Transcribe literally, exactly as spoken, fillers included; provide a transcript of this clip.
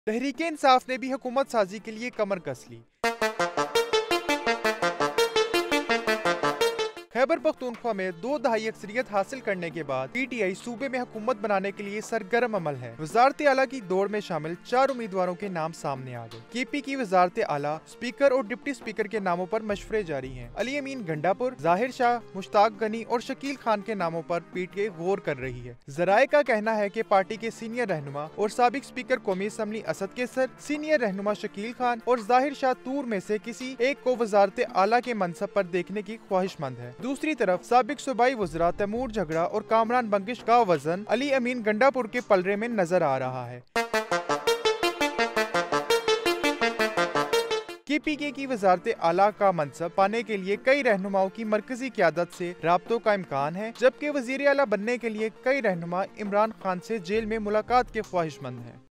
तहरीक-ए-इंसाफ ने भी हुकूमत साजी के लिए कमर कस ली। खैबर पख्तूनख्वा में दो दहाई अक्सरियत हासिल करने के बाद पी टी आई सूबे में हुकूमत बनाने के लिए सरगर्म अमल है। वजारत आला की दौड़ में शामिल चार उम्मीदवारों के नाम सामने आ गए। के पी की वजारत आला, स्पीकर और डिप्टी स्पीकर के नामों पर मशवरे जारी हैं। अली अमीन गंडापुर, जाहिर शाह, मुश्ताक गनी और शकील खान के नामों पर पी टी आई गौर कर रही है। जराए का कहना है कि पार्टी के सीनियर रहनुमा और साबिक स्पीकर कौमी असम्बली असद केसर, सीनियर रहनुमा शकील खान और जाहिर शाह तूर में से किसी एक को वजारत आला के मनसब पर देखने की ख्वाहिशमंद है। दूसरी तरफ साबिक सूबाई वज़रा तैमूर झगड़ा और कामरान बंगिश का वजन अली अमीन गंडापुर के पलड़े में नजर आ रहा है। के पी के की वजारत आला का मनसब पाने के लिए कई रहनुमाओं की मरकजी क़यादत से राब्तों का इम्कान है, जबकि वज़ीर आला बनने के लिए कई रहनुमा इमरान खान से जेल में मुलाकात के ख्वाहिशमंद हैं।